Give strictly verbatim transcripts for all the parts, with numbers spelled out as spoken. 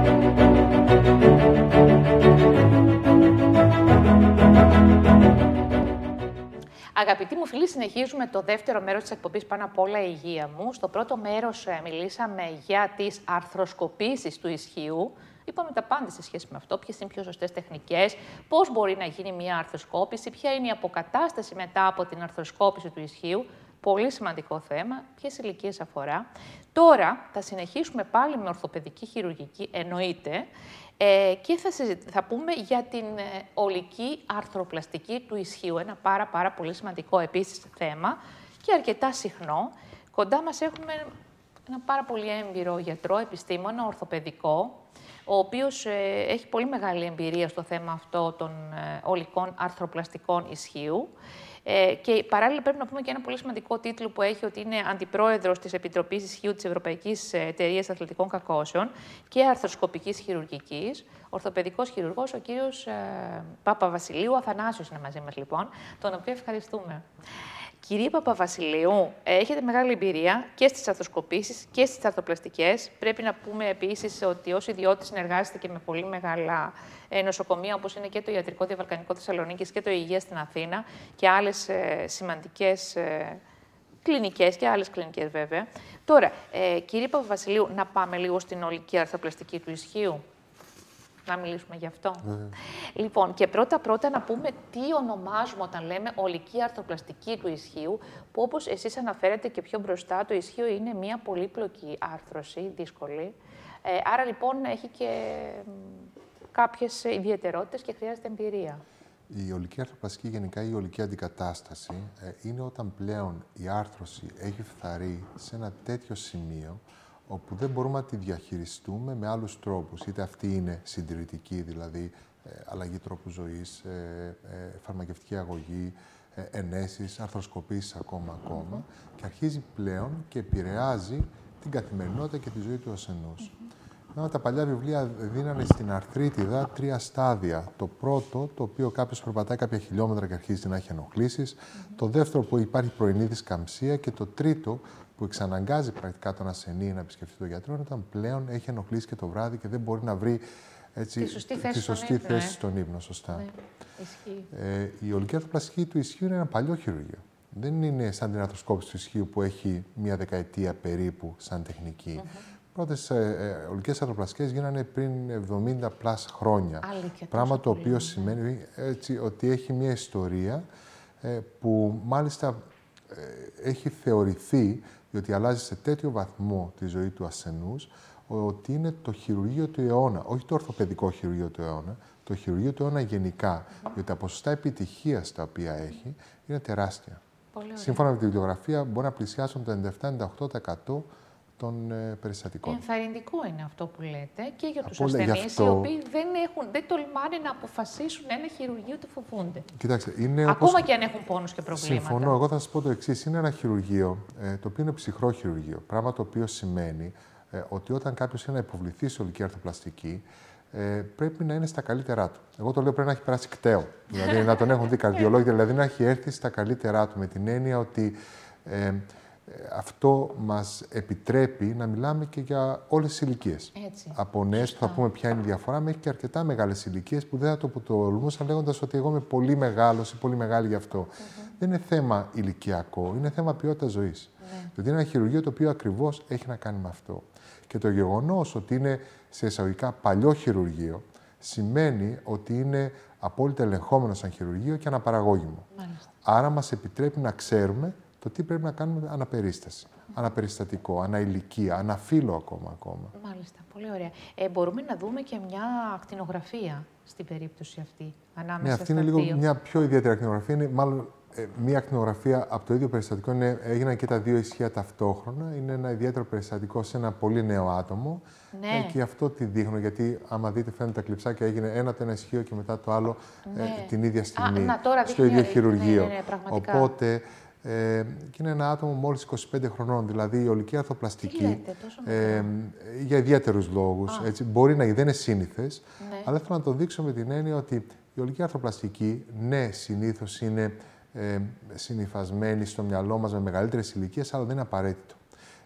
Αγαπητοί μου φίλοι, συνεχίζουμε το δεύτερο μέρος της εκπομπής «Πάνω απ' όλα η υγεία μου». Στο πρώτο μέρος ε, μιλήσαμε για τις αρθροσκοπήσεις του ισχύου. Είπαμε τα πάντα σε σχέση με αυτό, ποιες είναι οι πιο σωστές τεχνικές, πώς μπορεί να γίνει μια αρθροσκόπηση, ποια είναι η αποκατάσταση μετά από την αρθροσκόπηση του ισχύου. Πολύ σημαντικό θέμα, ποιες ηλικίες αφορά. Τώρα θα συνεχίσουμε πάλι με ορθοπαιδική χειρουργική, εννοείται, ε, και θα, θα πούμε για την ε, ολική αρθροπλαστική του ισχύου. Ένα πάρα, πάρα πολύ σημαντικό επίσης θέμα και αρκετά συχνό. Κοντά μας έχουμε ένα πάρα πολύ έμπειρο γιατρό, επιστήμονα, ορθοπαιδικό, ο οποίος ε, έχει πολύ μεγάλη εμπειρία στο θέμα αυτό των ε, ολικών αρθροπλαστικών ισχύου. Ε, και παράλληλα πρέπει να πούμε και ένα πολύ σημαντικό τίτλο που έχει, ότι είναι αντιπρόεδρος της Επιτροπής Ισχύου της Ευρωπαϊκής Εταιρείας Αθλητικών Κακώσεων και αρθροσκοπικής χειρουργικής, ορθοπαιδικός χειρουργός, ο κύριος ε, Παπαβασιλείου. Αθανάσιος είναι μαζί μας λοιπόν, τον οποίο ευχαριστούμε. Κύριε Παπαβασιλείου, έχετε μεγάλη εμπειρία και στις αρθροσκοπήσεις και στις αρθροπλαστικές. Πρέπει να πούμε επίσης ότι ως ιδιώτης συνεργάζεστε και με πολύ μεγάλα νοσοκομεία, όπως είναι και το Ιατρικό Διαβαλκανικό Θεσσαλονίκης και το Υγεία στην Αθήνα και άλλες ε, σημαντικές ε, κλινικές και άλλες κλινικές βέβαια. Τώρα, ε, κύριε Παπαβασιλείου, να πάμε λίγο στην ολική αρθροπλαστική του ισχύου. Να μιλήσουμε γι' αυτό. Mm. Λοιπόν, και πρώτα-πρώτα να πούμε τι ονομάζουμε όταν λέμε ολική αρθροπλαστική του ισχύου, που όπως εσείς αναφέρετε και πιο μπροστά, το ισχύο είναι μια πολύπλοκη άρθρωση, δύσκολη. Ε, άρα λοιπόν έχει και κάποιες ιδιαιτερότητες και χρειάζεται εμπειρία. Η ολική αρθροπλαστική, γενικά η ολική αντικατάσταση, ε, είναι όταν πλέον η άρθρωση έχει φθαρεί σε ένα τέτοιο σημείο όπου δεν μπορούμε να τη διαχειριστούμε με άλλους τρόπους. Είτε αυτή είναι συντηρητική, δηλαδή ε, αλλαγή τρόπου ζωής, ε, ε, φαρμακευτική αγωγή, ε, ενέσεις, αρθροσκοπήσεις ακόμα, ακόμα, και αρχίζει πλέον και επηρεάζει την καθημερινότητα και τη ζωή του ασθενούς. Mm-hmm. Τα παλιά βιβλία δίνανε στην αρθρίτιδα τρία στάδια. Το πρώτο, το οποίο κάποιος περπατάει κάποια χιλιόμετρα και αρχίζει να έχει ενοχλήσεις. Mm-hmm. Το δεύτερο, που υπάρχει πρωινή δισκαμψία. Και το τρίτο, που εξαναγκάζει πρακτικά τον ασθενή να επισκεφτεί τον γιατρό, όταν πλέον έχει ενοχλήσει και το βράδυ και δεν μπορεί να βρει έτσι, τη σωστή θέση, τη σωστή στον, θέση ύπνο, στον ύπνο. Σωστά. Ναι, ισχύει. Ε, η ολική αρθροπλαστική του ισχύου είναι ένα παλιό χειρουργείο. Δεν είναι σαν την αρθροσκόπηση του ισχύου που έχει μία δεκαετία περίπου σαν τεχνική. Mm-hmm. Πρώτες ε, ε, ολικές αρθροπλαστικές γίνανε πριν εβδομήντα πλας χρόνια. Αλήθεια, πράγμα το οποίο ναι. σημαίνει έτσι, ότι έχει μία ιστορία ε, που μάλιστα ε, έχει θεωρηθεί, διότι αλλάζει σε τέτοιο βαθμό τη ζωή του ασθενούς, ότι είναι το χειρουργείο του αιώνα. Όχι το ορθοπαιδικό χειρουργείο του αιώνα, το χειρουργείο του αιώνα γενικά. Mm-hmm. Διότι τα ποσοστά επιτυχίας τα οποία έχει είναι τεράστια. Σύμφωνα με τη βιβλιογραφία, μπορεί να πλησιάσουν το ενενήντα επτά με ενενήντα οκτώ τοις εκατό των ε, περιστατικών. Ενθαρρυντικό είναι αυτό που λέτε και για τους Απόλυτα, ασθενείς, αυτό... οι οποίοι δεν, έχουν, δεν τολμάνε να αποφασίσουν ένα χειρουργείο, το φοβούνται. Κοιτάξτε, είναι ακόμα όπως... και αν έχουν πόνους και προβλήματα. Συμφωνώ. Εγώ θα σας πω το εξής. Είναι ένα χειρουργείο, ε, το οποίο είναι ψυχρό χειρουργείο. Πράγμα το οποίο σημαίνει ε, ότι όταν κάποιος είναι να υποβληθεί σε ολική αρθροπλαστική, ε, πρέπει να είναι στα καλύτερά του. Εγώ το λέω, πρέπει να έχει περάσει κταίο. Δηλαδή να τον έχουν δει καρδιολόγοι, δηλαδή να έχει έρθει στα καλύτερά του, με την έννοια ότι ε, αυτό μας επιτρέπει να μιλάμε και για όλες τις ηλικίες. Από νέες που θα πούμε ποια είναι η διαφορά, μέχρι και αρκετά μεγάλες ηλικίες που δεν θα το τολμούσαν λέγοντας ότι εγώ είμαι πολύ μεγάλος ή πολύ μεγάλη γι' αυτό. Mm-hmm. Δεν είναι θέμα ηλικιακό, είναι θέμα ποιότητας ζωής. Mm-hmm. Δηλαδή είναι ένα χειρουργείο το οποίο ακριβώς έχει να κάνει με αυτό. Και το γεγονός ότι είναι σε εισαγωγικά παλιό χειρουργείο σημαίνει ότι είναι απόλυτα ελεγχόμενο σαν χειρουργείο και αναπαραγώγημο. Mm-hmm. Άρα μας επιτρέπει να ξέρουμε το τι πρέπει να κάνουμε αναπερίσταση, mm. αναπεριστατικό, αναηλικία, αναφύλο ακόμα, ακόμα. Μάλιστα, πολύ ωραία. Ε, μπορούμε να δούμε και μια ακτινογραφία στην περίπτωση αυτή, ανάμεσα ναι, αυτή στα είναι λίγο δύο. Μια πιο ιδιαίτερη ακτινογραφία. Είναι μάλλον ε, μια ακτινογραφία από το ίδιο περιστατικό. Είναι, έγιναν και τα δύο ισχύα ταυτόχρονα. Είναι ένα ιδιαίτερο περιστατικό σε ένα πολύ νέο άτομο. Ναι. Ε, και αυτό τι δείχνω, γιατί άμα δείτε φαίνεται τα κλειψάκια, έγινε ένα το ένα ισχύο και μετά το άλλο ναι. ε, την ίδια στιγμή, Α, να, τώρα στο ίδιο χειρουργείο. Ναι, ναι, ναι, Οπότε, Ε, και είναι ένα άτομο μόλις είκοσι πέντε χρονών, δηλαδή η ολική αρθροπλαστική, λέτε, ε, για ιδιαίτερους λόγους. Έτσι, μπορεί να δεν είναι σύνηθες, ναι. αλλά θέλω να το δείξω με την έννοια ότι η ολική αρθροπλαστική, ναι, συνήθως είναι ε, συνυφασμένη στο μυαλό μας με μεγαλύτερες ηλικίες, αλλά δεν είναι απαραίτητο.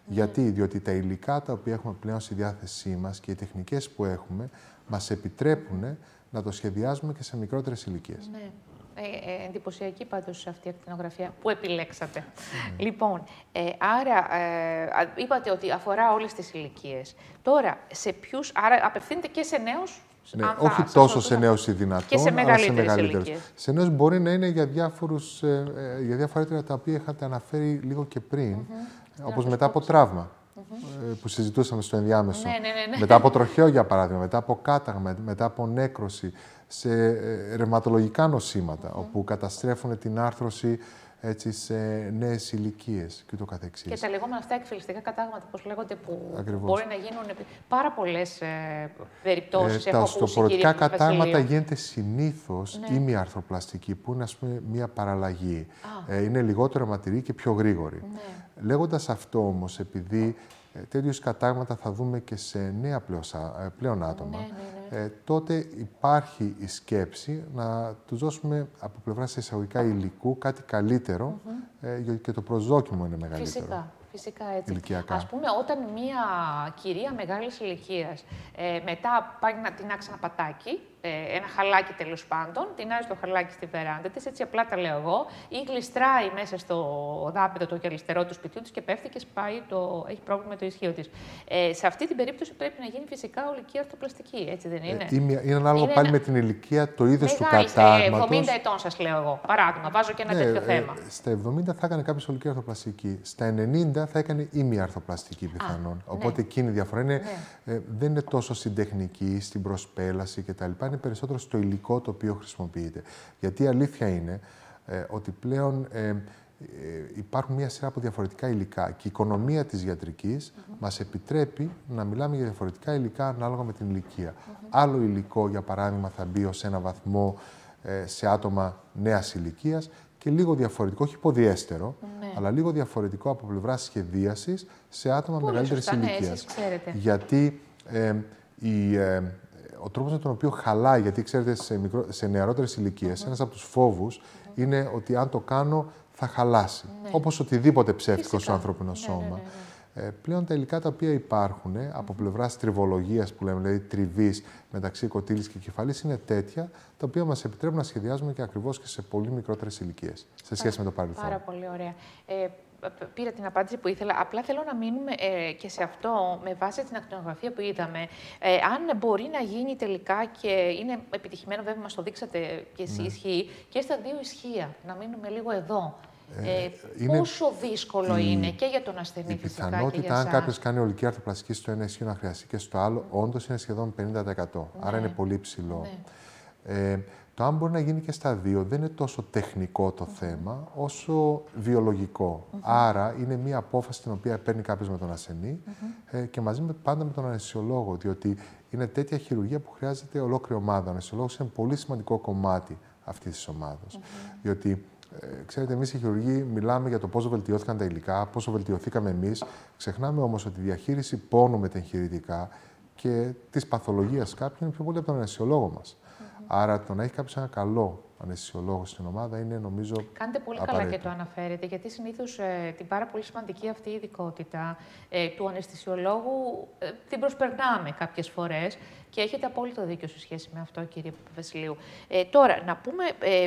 Γιατί, διότι τα υλικά τα οποία έχουμε πλέον στη διάθεσή μας και οι τεχνικές που έχουμε μας επιτρέπουν να το σχεδιάζουμε και σε μικρότερες ηλικίες. Ναι. Ε, ε, εντυπωσιακή πάντως αυτή η ακτινογραφία που επιλέξατε. Mm. Λοιπόν, ε, άρα ε, είπατε ότι αφορά όλες τις ηλικίες. Τώρα, σε ποιους, άρα απευθύνεται και σε νέους. Ναι, όχι τόσο σε νέους ή δυνατόν, και σε μεγαλύτερες ηλικίες. Σε νέους μπορεί να είναι για, διάφορους, ε, για διάφορα έτοιμα τα οποία είχατε αναφέρει λίγο και πριν, mm-hmm. όπως μετά από τραύμα. Mm-hmm. που συζητούσαμε στο ενδιάμεσο. Ναι, ναι, ναι, ναι. Μετά από τροχαίο, για παράδειγμα, μετά από κάταγμα, μετά από νέκρωση, σε ρευματολογικά νοσήματα, mm-hmm. όπου καταστρέφουν την άρθρωση έτσι, σε νέες ηλικίες και ούτω καθεξής. Και τα λεγόμενα αυτά εκφυλιστικά κατάγματα, όπως λέγονται, που Ακριβώς. μπορεί να γίνουν πάρα πολλές ε, περιπτώσεις. Ε, τα οστεοπορικά κατάγματα γίνεται συνήθως ναι. ημιαρθροπλαστική, που είναι, ας πούμε, μια παραλλαγή. Ε, είναι λιγότερο αιματηρή και πιο γρήγορη. Ναι. Λέγοντας αυτό όμως, επειδή ε, τέτοιους κατάγματα θα δούμε και σε νέα πλέον, πλέον άτομα, ναι, ναι, ναι. Ε, τότε υπάρχει η σκέψη να τους δώσουμε από πλευράς εισαγωγικά υλικού κάτι καλύτερο mm-hmm. ε, και το προσδόκιμο είναι μεγαλύτερο. Φυσικά. Φυσικά έτσι. Ηλικιακά. Ας πούμε, όταν μία κυρία μεγάλης ηλικίας ε, μετά πάει να τεινάξει ένα πατάκι, ε, ένα χαλάκι τέλος πάντων, τεινάζει το χαλάκι στη βεράντα της, έτσι απλά τα λέω εγώ, ή γλιστράει μέσα στο δάπεδο το γυαλιστερό του σπιτιού της και πέφτει και σπάει το, έχει πρόβλημα με το ισχύο της. Ε, σε αυτή την περίπτωση πρέπει να γίνει φυσικά ολική αρθροπλαστική, έτσι δεν είναι? Ε, είναι, είναι ανάλογο πάλι ένα... με την ηλικία, το είδος του κατάγματος. κατάγματος. εβδομήντα ετών σας λέω εγώ, παράδειγμα, βάζω και ένα ναι, τέτοιο θέμα. Ε, στα εβδομήντα θα έκανε κάποιος ολική αρθροπλαστική, στα ενενήντα θα έκανε ημιαρθροπλαστική πιθανόν. Α, Οπότε ναι. εκείνη η διαφορά είναι, ναι. ε, δεν είναι τόσο στην τεχνική, στην προσπέλαση κτλ. Είναι περισσότερο στο υλικό το οποίο χρησιμοποιείται. Γιατί η αλήθεια είναι ε, ότι πλέον ε, ε, υπάρχουν μια σειρά από διαφορετικά υλικά και η οικονομία της ιατρικής mm-hmm. μας επιτρέπει να μιλάμε για διαφορετικά υλικά ανάλογα με την ηλικία. Mm-hmm. Άλλο υλικό, για παράδειγμα, θα μπει ως ένα βαθμό ε, σε άτομα νέας ηλικίας και λίγο διαφορετικό, όχι ποδιέστερο, ναι. αλλά λίγο διαφορετικό από πλευράς σχεδίασης σε άτομα μεγαλύτερης ηλικίας. Ναι, γιατί ε, η, ε, ο τρόπος με τον οποίο χαλάει, γιατί ξέρετε σε, μικρό, σε νεαρότερες ηλικίες, mm-hmm. ένας από τους φόβους mm-hmm. είναι ότι αν το κάνω θα χαλάσει. Ναι. Όπως οτιδήποτε ψεύτικο στο ανθρώπινο σώμα. Ναι, ναι, ναι, ναι. Ε, πλέον τα υλικά τα οποία υπάρχουν mm-hmm. από πλευράς τριβολογίας, που λέμε, δηλαδή τριβής μεταξύ κοτήλης και κεφαλής, είναι τέτοια τα οποία μας επιτρέπουν να σχεδιάζουμε και ακριβώς και σε πολύ μικρότερες ηλικίες σε σχέση πάρα, με το παρελθόν. Πάρα πολύ ωραία. Ε, πήρα την απάντηση που ήθελα. Απλά θέλω να μείνουμε ε, και σε αυτό με βάση την ακτινογραφία που είδαμε. Ε, αν μπορεί να γίνει τελικά και είναι επιτυχημένο, βέβαια μας το δείξατε και εσύ, ναι. ισχύει, και στα δύο ισχύα. Να μείνουμε λίγο εδώ. Ε, είναι πόσο δύσκολο η, είναι και για τον ασθενή φυσικά και για εσάς. Η πιθανότητα, αν κάποιος κάνει ολική αρθροπλαστική στο ένα ισχύο να χρειαστεί και στο άλλο, mm. όντως είναι σχεδόν πενήντα τοις εκατό. Ναι. Άρα είναι πολύ ψηλό. Ναι. Ε, το αν μπορεί να γίνει και στα δύο δεν είναι τόσο τεχνικό το mm-hmm. θέμα, όσο βιολογικό. Mm-hmm. Άρα είναι μια απόφαση την οποία παίρνει κάποιος με τον ασθενή mm-hmm. ε, και μαζί με, πάντα με τον αναισθησιολόγο, διότι είναι τέτοια χειρουργία που χρειάζεται ολόκληρη ομάδα. Ο αναισθησιολόγος είναι πολύ σημαντικό κομμάτι αυτής της ομάδας. Mm-hmm. Διότι Ε, ξέρετε, εμείς οι χειρουργοί μιλάμε για το πόσο βελτιώθηκαν τα υλικά, πόσο βελτιωθήκαμε εμείς. Ξεχνάμε όμως ότι η διαχείριση πόνου μετεγχειρητικά και της παθολογίας κάποιου είναι πιο πολύ από τον αναισθησιολόγο μας. Mm-hmm. Άρα το να έχει κάποιος ένα καλό αναισθησιολόγο στην ομάδα είναι, νομίζω, κάνετε πολύ απαραίτητο. Καλά και το αναφέρετε, γιατί συνήθως ε, την πάρα πολύ σημαντική αυτή ειδικότητα ε, του αναισθησιολόγου ε, την προσπερνάμε κάποιες φορές και έχετε απόλυτο δίκιο σε σχέση με αυτό, κύριε Βασιλείου. Ε, τώρα, να πούμε... Ε,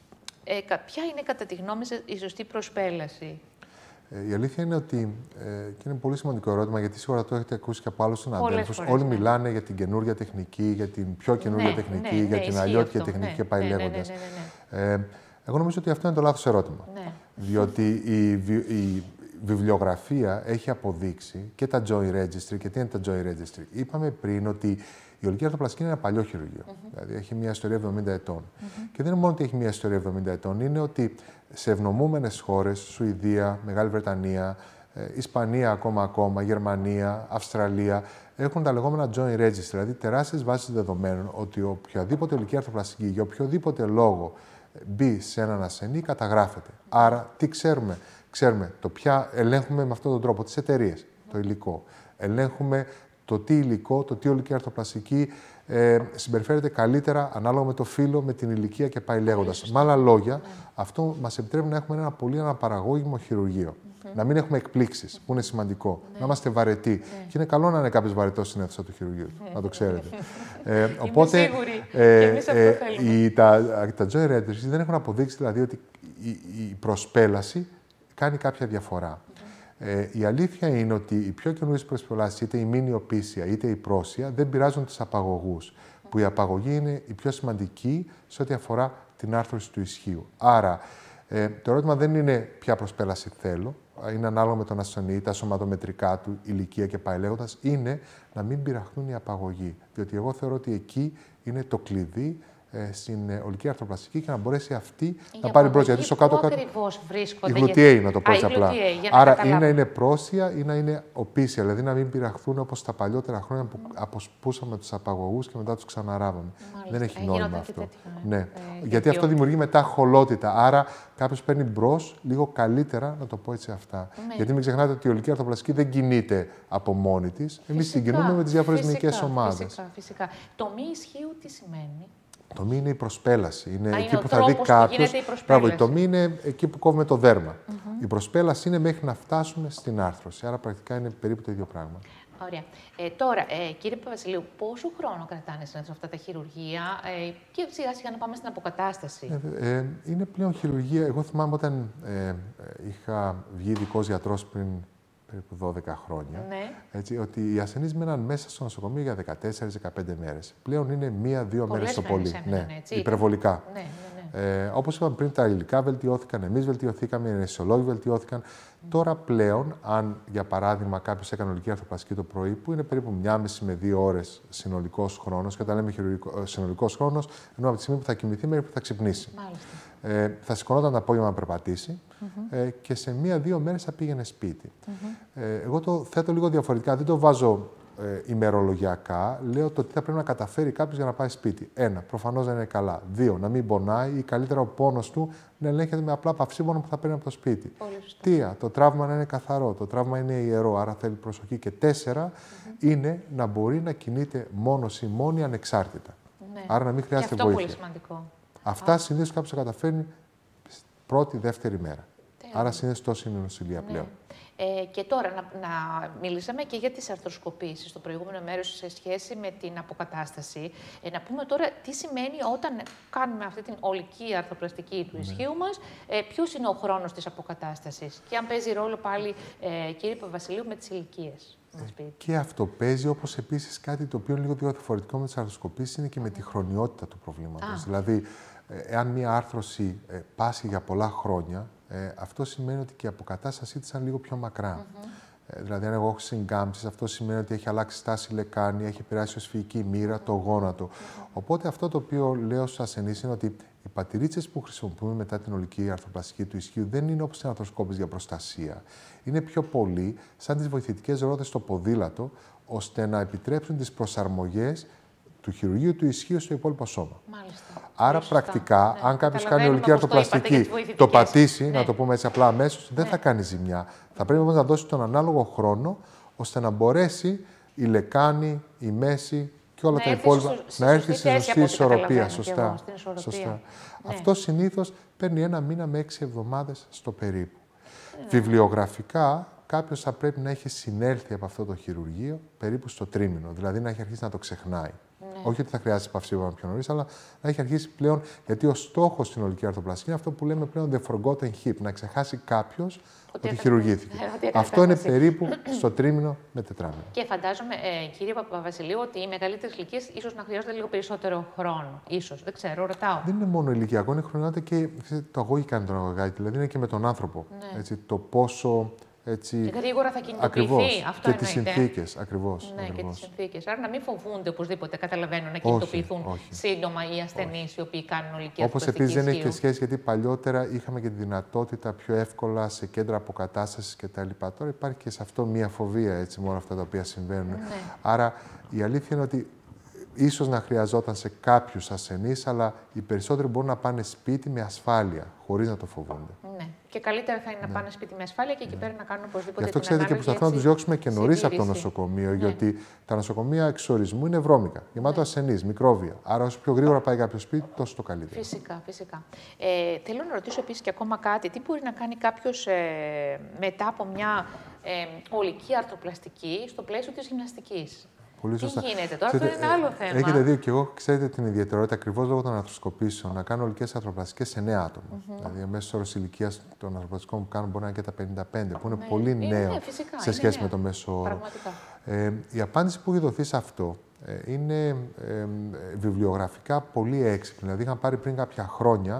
Ε, ποια είναι, κατά τη γνώμη σας, η σωστή προσπέλαση? Ε, η αλήθεια είναι ότι, ε, και είναι πολύ σημαντικό ερώτημα, γιατί σίγουρα το έχετε ακούσει και από άλλους συναδέλφους, όλοι ναι. μιλάνε για την καινούργια τεχνική, για την πιο καινούργια ναι, τεχνική, ναι, για ναι, την αλλιώτικη τεχνική ναι, και πάει ναι, λέγοντας. Ναι, ναι, ναι, ναι. Ε, εγώ νομίζω ότι αυτό είναι το λάθος ερώτημα. Ναι. Διότι η, η βιβλιογραφία έχει αποδείξει και τα Joy Registry. Και τι είναι τα Joy Registry? Είπαμε πριν ότι η ολική αρθροπλαστική είναι ένα παλιό χειρουργείο. Mm-hmm. Δηλαδή έχει μια ιστορία εβδομήντα ετών. Mm-hmm. Και δεν είναι μόνο ότι έχει μια ιστορία εβδομήντα ετών, είναι ότι σε ευνομούμενες χώρες, Σουηδία, Μεγάλη Βρετανία, ε, Ισπανία ακόμα ακόμα, Γερμανία, Αυστραλία, έχουν τα λεγόμενα joint registry, δηλαδή τεράστιες βάσεις δεδομένων ότι οποιαδήποτε ολική αρθροπλαστική για οποιοδήποτε λόγο μπει σε έναν ασθενή καταγράφεται. Άρα, τι ξέρουμε? Ξέρουμε το ποια ελέγχουμε με αυτόν τον τρόπο τις εταιρείες, το υλικό. Ελέγχουμε το τι υλικό, το τι ολική αρθροπλαστική ε, συμπεριφέρεται καλύτερα ανάλογα με το φύλο, με την ηλικία και πάει λέγοντας. Με άλλα λόγια, mm. αυτό μας επιτρέπει να έχουμε ένα πολύ αναπαραγώγημο χειρουργείο. Mm. Mm-hmm. Να μην έχουμε εκπλήξεις, mm-hmm. που είναι σημαντικό. Ναι. Να είμαστε βαρετοί. Ναι. Και είναι καλό να είναι κάποιος βαρετός στην αίθουσα του χειρουργείου, mm-hmm. να το ξέρετε. ε, οπότε, είμαι σίγουρη. Ε, και εμείς αυτό ε, θέλουμε. η, τα, τα joy registries δεν έχουν αποδείξει δηλαδή ότι η, η προσπέλαση κάνει κάποια διαφορά. Mm-hmm. Ε, η αλήθεια είναι ότι οι πιο καινούριες προσπελάσεις, είτε η μηνιοπίσια είτε η πρόσια, δεν πειράζουν τους απαγωγούς. Mm-hmm. Που η απαγωγή είναι η πιο σημαντική σε ό,τι αφορά την άρθρωση του ισχύου. Άρα, ε, το ερώτημα δεν είναι ποια προσπέλαση θέλω, είναι ανάλογα με τον ασθενή, τα σωματομετρικά του, ηλικία και πάει λέγοντας, είναι να μην πειραχτούν οι απαγωγοί. Διότι εγώ θεωρώ ότι εκεί είναι το κλειδί ε, στην ε, ολική αρθροπλαστική και να μπορέσει αυτή η να πάρει μπρος. Γιατί στο κάτω-κάτω. Πού ακριβώς βρίσκονται? Η γλουτιαίη, να το πω έτσι Α, απλά. Άρα ή να είναι πρόσια ή να είναι οπίσια. Δηλαδή να μην πειραχθούν όπως τα παλιότερα χρόνια που αποσπούσαμε τους απαγωγούς και μετά τους ξαναράβαμε. Δεν έχει νόημα αυτό. Τέτοιο, ναι. Ναι. Ε, Γιατί τέτοιο. Αυτό δημιουργεί μετά χολότητα. Άρα κάποιος παίρνει μπρος λίγο καλύτερα, να το πω έτσι αυτά. Ναι. Γιατί μην ξεχνάτε ότι η ολική αρθροπλαστική δεν κινείται από μόνη της. Εμείς συγκινούμε με τις διάφορες νοικές ομάδες. Φυσικά, φυσικά. Το μη ισχύου τι σημαίνει? Το μη είναι η προσπέλαση. Είναι Α, εκεί είναι που θα δει κάποιος. Μπράβο, το μη είναι εκεί που κόβουμε το δέρμα. Mm-hmm. Η προσπέλαση είναι μέχρι να φτάσουμε στην άρθρωση. Άρα πρακτικά είναι περίπου το ίδιο πράγμα. Ωραία. Ε, τώρα, ε, κύριε Παπαβασιλείου, πόσο χρόνο κρατάνε συνήθως αυτά τα χειρουργεία ε, και σιγά σιγά να πάμε στην αποκατάσταση? Ε, ε, είναι πλέον χειρουργία. Εγώ θυμάμαι όταν ε, είχα βγει ειδικός γιατρός πριν περίπου δώδεκα χρόνια, ναι. Έτσι, ότι οι ασθενείς μέναν μέσα στο νοσοκομείο για δεκατέσσερις με δεκαπέντε μέρες. Πλέον είναι μία-δύο μέρες το πολύ. Έμεναν, ναι, έτσι, υπερβολικά. Ναι, ναι, ναι. Ε, όπως είπαμε πριν, τα υλικά βελτιώθηκαν, εμείς βελτιωθήκαμε, οι αναισθησιολόγοι βελτιώθηκαν. Mm. Τώρα πλέον, αν για παράδειγμα κάποιος έκανε ολική αρθροπλαστική το πρωί, που είναι περίπου μία μισή με δύο ώρες συνολικός χρόνος, και όταν λέμε συνολικός χρόνος, ενώ από τη στιγμή που θα κοιμηθεί μέχρι που θα ξυπνήσει. Ε, θα σηκωνόταν το απόγευμα να περπατήσει mm-hmm. ε, και σε μία-δύο μέρες θα πήγαινε σπίτι. Mm-hmm. Ε, εγώ το θέτω λίγο διαφορετικά, δεν το βάζω ε, ημερολογιακά. Λέω το τι θα πρέπει να καταφέρει κάποιος για να πάει σπίτι. Ένα, προφανώς να είναι καλά. Δύο, να μην πονάει ή καλύτερα ο πόνος του να ελέγχεται με απλά παυσίμωνο που θα παίρνει από το σπίτι. Τρία, το τραύμα να είναι καθαρό. Το τραύμα είναι ιερό, άρα θέλει προσοχή. Και τέσσερα, mm-hmm. είναι να μπορεί να κινείται μόνος ή μόνη ανεξάρτητα. Ναι. Άρα να μην χρειάζεται και αυτό βοήθεια. Πολύ σημαντικό. Αυτά συνήθως κάποιος θα καταφέρνει πρώτη, δεύτερη μέρα. Τέλεια. Άρα συνήθως τόσο είναι η νοσηλεία ναι. πλέον. Ε, και τώρα να, να μιλήσαμε και για τις αρθροσκοπήσεις στο προηγούμενο μέρος σε σχέση με την αποκατάσταση. Ε, να πούμε τώρα τι σημαίνει όταν κάνουμε αυτή την ολική αρθροπλαστική του ισχύου ναι. μας, ε, ποιος είναι ο χρόνος της αποκατάστασης και αν παίζει ρόλο πάλι, ε, κύριε Παπαβασιλείου, με τις ηλικίες. Ε, και αυτό παίζει, όπως επίσης κάτι το οποίο είναι λίγο διαφορετικό με τις αρθροσκοπήσεις, είναι και με τη χρονιότητα του προβλήματος. Α. Δηλαδή, εάν μία άρθρωση ε, πάσχει για πολλά χρόνια, ε, αυτό σημαίνει ότι και η αποκατάστασή της είναι λίγο πιο μακρά. Mm-hmm. ε, δηλαδή, αν εγώ έχω συγκάμψεις, αυτό σημαίνει ότι έχει αλλάξει στάση λεκάνη, έχει περάσει ως φυϊκή μοίρα, το γόνατο. Mm-hmm. Οπότε, αυτό το οποίο λέω στους ασθενείς είναι ότι οι πατηρίτσες που χρησιμοποιούμε μετά την ολική αρθροπλαστική του ισχύου δεν είναι όπως την αρθροσκόπηση για προστασία. Είναι πιο πολύ σαν τις βοηθητικές ρόδες στο ποδήλατο, ώστε να επιτρέψουν τις προσαρμογές του χειρουργείου του ισχύου στο υπόλοιπο σώμα. Μάλιστα. Άρα, Μάλιστα. πρακτικά, ναι. αν κάποιος κάνει ολική αρθροπλαστική, το, το πατήσει, ναι. να το πούμε έτσι απλά αμέσως, δεν ναι. θα κάνει ζημιά. Θα πρέπει όμως να δώσει τον ανάλογο χρόνο, ώστε να μπορέσει η λεκάνη, η μέση και όλα να τα υπόλοιπα στο, να έρθει στη σωστή ισορροπία. Σωστά. ισορροπία. Σωστά. Ναι. Αυτό συνήθως παίρνει ένα μήνα με έξι εβδομάδες στο περίπου. Ναι. Βιβλιογραφικά, κάποιος θα πρέπει να έχει συνέλθει από αυτό το χειρουργείο περίπου στο τρίμηνο, δηλαδή να έχει αρχίσει να το ξεχνάει. Ναι. Όχι ότι θα χρειάζεται παυσίπονα πιο νωρίς, αλλά να έχει αρχίσει πλέον, γιατί ο στόχος στην ολική αρθροπλαστική είναι αυτό που λέμε πλέον the forgotten hip, να ξεχάσει κάποιος ότι, ότι χειρουργήθηκε. Ναι, ότι αυτό είναι περίπου στο τρίμηνο με τετράμηνο. Και φαντάζομαι, ε, κύριε Παπαβασιλείου, ότι οι μεγαλύτερες ηλικίες ίσως να χρειάζονται λίγο περισσότερο χρόνο. Ίσως, δεν ξέρω, ρωτάω. Δεν είναι μόνο ηλικιακό, είναι χρονιότητα και το αγώγη κάνει τον αγωγάτη, δηλαδή είναι και με τον άνθρωπο. Ναι. Έτσι, το πόσο. Έτσι, και γρήγορα θα κινητοποιηθεί. Ακριβώς. Αυτό και τις συνθήκες. Ακριβώς. Ναι, ακριβώς. και τις συνθήκες. Άρα να μην φοβούνται οπωσδήποτε, καταλαβαίνω, να κινητοποιηθούν όχι, όχι. σύντομα οι ασθενείς οι οποίοι κάνουν ολική αρθροπλαστική. Όπως επίσης δεν έχει και σχέση, γιατί παλιότερα είχαμε και τη δυνατότητα πιο εύκολα σε κέντρα αποκατάστασης κτλ. Τώρα υπάρχει και σε αυτό μία φοβία, έτσι, με όλα αυτά τα οποία συμβαίνουν. Ναι. Άρα η αλήθεια είναι ότι ίσως να χρειαζόταν σε κάποιους ασθενείς, αλλά οι περισσότεροι μπορούν να πάνε σπίτι με ασφάλεια, χωρίς να το φοβούνται. Ναι. Και Και καλύτερα θα είναι να ναι. πάνε σπίτι με ασφάλεια και εκεί ναι. πέρα να κάνουν οπωσδήποτε. Γι' αυτό την ξέρετε και προσπαθούμε να του διώξουμε και νωρίς από το νοσοκομείο, ναι. γιατί τα νοσοκομεία εξορισμού είναι βρώμικα, γεμάτο ναι. ασθενείς, μικρόβια. Άρα, όσο πιο γρήγορα πάει κάποιο σπίτι, τόσο το καλύτερο. Φυσικά, φυσικά. Ε, θέλω να ρωτήσω επίσης και ακόμα κάτι. Τι μπορεί να κάνει κάποιος ε, μετά από μια ε, ολική αρθροπλαστική στο πλαίσιο της γυμναστικής? Πολύ σωστά. Τι γίνεται τώρα, ξέρετε, αυτό είναι άλλο θέμα. Έχετε δει και εγώ, ξέρετε την ιδιαιτερότητα ακριβώς λόγω των αρθροσκοπήσεων να κάνω ολικές αρθροπλαστικές σε νέα άτομα. Mm-hmm. Δηλαδή, ο μέσος όρος ηλικίας των αρθροπλαστικών που κάνουν μπορεί να είναι και τα πενήντα πέντε, που είναι ναι. πολύ νέο ναι, φυσικά, σε σχέση με το μέσο όρο. Ε, η απάντηση που έχει δοθεί σε αυτό ε, είναι ε, βιβλιογραφικά πολύ έξυπνη. Δηλαδή, είχαν πάρει πριν κάποια χρόνια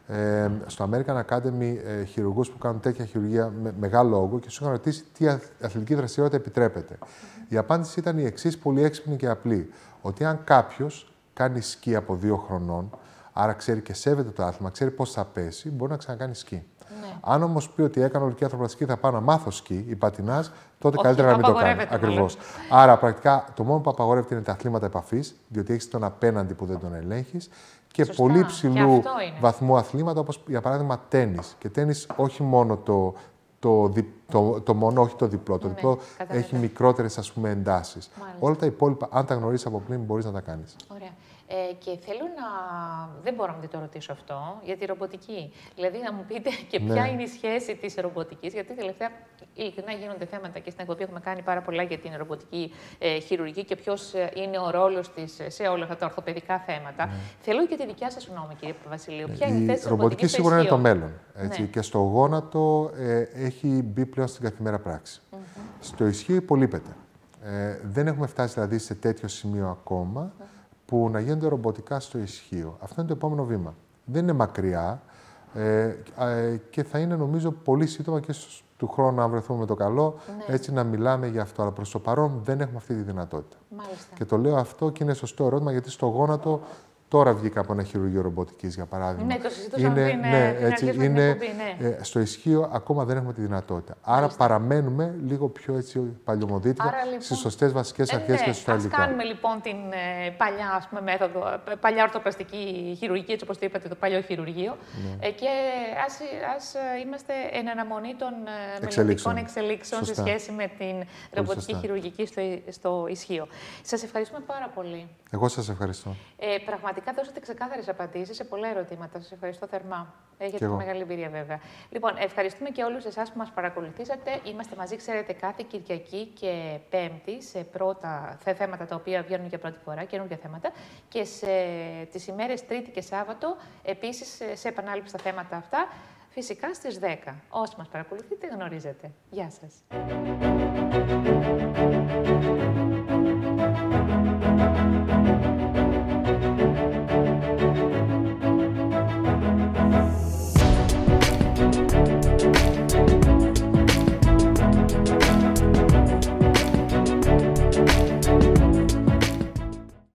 ε, στο American Academy ε, χειρουργούς που κάνουν τέτοια χειρουργία με μεγάλο όγκο και τους είχαν ρωτήσει τι αθλητική δραστηριότητα επιτρέπεται. Η απάντηση ήταν η εξής, πολύ έξυπνη και απλή. Ότι αν κάποιος κάνει σκι από δύο χρονών, άρα ξέρει και σέβεται το άθλημα, ξέρει πώς θα πέσει, μπορεί να ξανακάνει σκι. Ναι. Αν όμως πει ότι έκανα ολική αρθροπλαστική, θα πάω να μάθω σκι ή πατινάζ, τότε όχι, καλύτερα να μην το κάνει. Ακριβώς. Άρα, πρακτικά, το μόνο που απαγορεύεται είναι τα αθλήματα επαφής, διότι έχεις τον απέναντι που δεν τον ελέγχεις. Και σωστά. Πολύ ψηλού βαθμού αθλήματα, όπως για παράδειγμα τένις. Και τένις όχι μόνο το. Το, δι, το, το μόνο, όχι το διπλό. Το ναι, διπλό κατάλαβα. Έχει μικρότερες, ας πούμε, εντάσεις. Μάλιστα. Όλα τα υπόλοιπα, αν τα γνωρίσεις από πριν, μπορείς να τα κάνεις. Ωραία. Ε, και θέλω να... Δεν μπορώ να μην το ρωτήσω αυτό, για τη ρομποτική. Δηλαδή, να μου πείτε και ποια ναι. είναι η σχέση της ρομποτικής, γιατί τελευταία, ειλικρινά, γίνονται θέματα και στην εκπομπή έχουμε κάνει πάρα πολλά για την ρομποτική ε, χειρουργική και ποιος είναι ο ρόλος της σε όλα αυτά τα ορθοπαιδικά θέματα. Ναι. Θέλω και τη δικιά σας γνώμη, κύριε Παπαβασιλείου. Ποια είναι η θέση της ρομποτική σίγουρα είναι το μέλλον. Έτσι, ναι. Και στο γόνατο ε, έχει μπει πλέον στην καθημερινή πράξη. Mm-hmm. Στο ισχύο υπολείπεται. Ε, δεν έχουμε φτάσει δηλαδή σε τέτοιο σημείο ακόμα mm-hmm. που να γίνονται ρομποτικά στο ισχύο. Αυτό είναι το επόμενο βήμα. Δεν είναι μακριά ε, ε, και θα είναι νομίζω πολύ σύντομα και του χρόνου, αν βρεθούμε με το καλό, ναι. έτσι να μιλάμε για αυτό. Αλλά προς το παρόν δεν έχουμε αυτή τη δυνατότητα. Μάλιστα. Και το λέω αυτό και είναι σωστό ερώτημα, γιατί στο γόνατο τώρα βγήκα από ένα χειρουργείο ρομποτικής, για παράδειγμα. Ναι, το συζητούσαμε πριν, ναι, έτσι, είναι, εκπομπή, ναι. ε, στο ισχύο ακόμα δεν έχουμε τη δυνατότητα. Άρα μάλιστα. παραμένουμε λίγο πιο έτσι, παλιωμοδίτικα λοιπόν, στις σωστές βασικές αρχές ε, ναι, και στους υλικά. Ας κάνουμε λοιπόν την ε, παλιά ας πούμε, μέθοδο, παλιά ορθοπλαστική χειρουργική, έτσι όπως το είπατε, το παλιό χειρουργείο. Ναι. Ε, και ας, ας είμαστε εν αναμονή των ε, μελλοντικών εξελίξεων σε σχέση με την ρομποτική χειρουργική στο, στο ισχύο. Σας ευχαριστούμε πάρα πολύ. Εγώ σας ευχαριστώ. Ε, πραγματικά δώσατε ξεκάθαρες απαντήσεις σε πολλά ερωτήματα. Σας ευχαριστώ θερμά. Έχετε μεγάλη εμπειρία, βέβαια. Λοιπόν, ευχαριστούμε και όλους εσάς που μας παρακολουθήσατε. Είμαστε μαζί, ξέρετε, κάθε Κυριακή και Πέμπτη σε πρώτα θέματα τα οποία βγαίνουν για πρώτη φορά, καινούργια θέματα. Και σε τις ημέρες Τρίτη και Σάββατο, επίσης σε επανάληψη στα θέματα αυτά, φυσικά στις δέκα. Όσοι μας παρακολουθείτε, γνωρίζετε. Γεια σας.